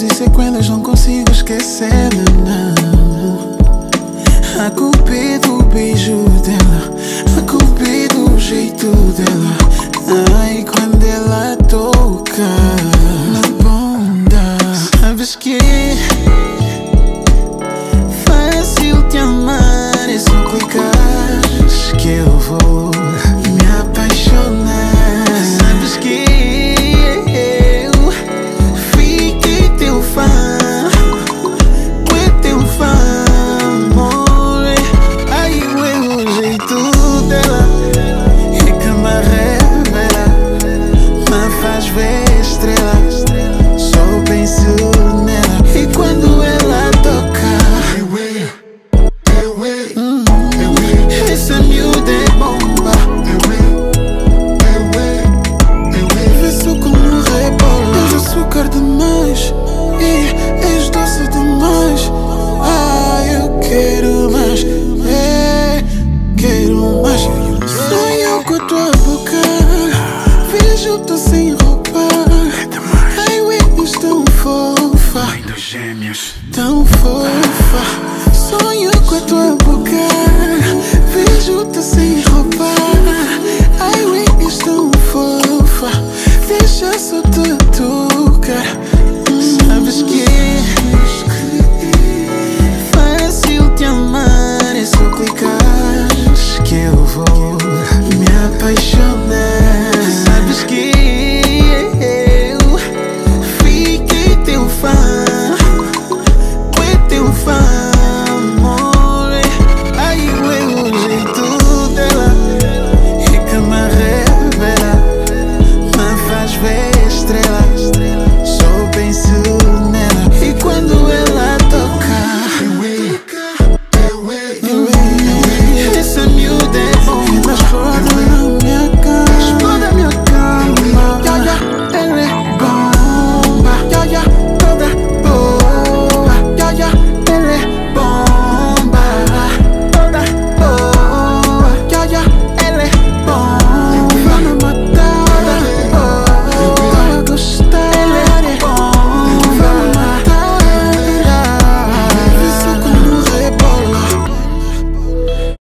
e sequelas, não consigo esquecê-la, não. A culpa é do beijo dela, a culpa é do jeito dela. Ai, quando ela toca na bunda, sabes que é fácil te amar, é só clicares que eu vou me apaixonar. Sabes que eu fiquei teu fã, fui teu fã, amor. Ai, o jeito dela é que me revela, me faz ver estrelas, só penso nela. E quando ela toca, essa miúda é bomba. Vê só como rebola. És açúcar demais e és doce demais. Ai, eu quero mais, quero mais. Sonho com a tua boca, vejo-te sem roupa. Ai, és tão fofa, Mãe dos gêmeos. tão fofa. Sonho com a tua boca, vejo-te sem roupa. Ai, és tão fofa, deixa só te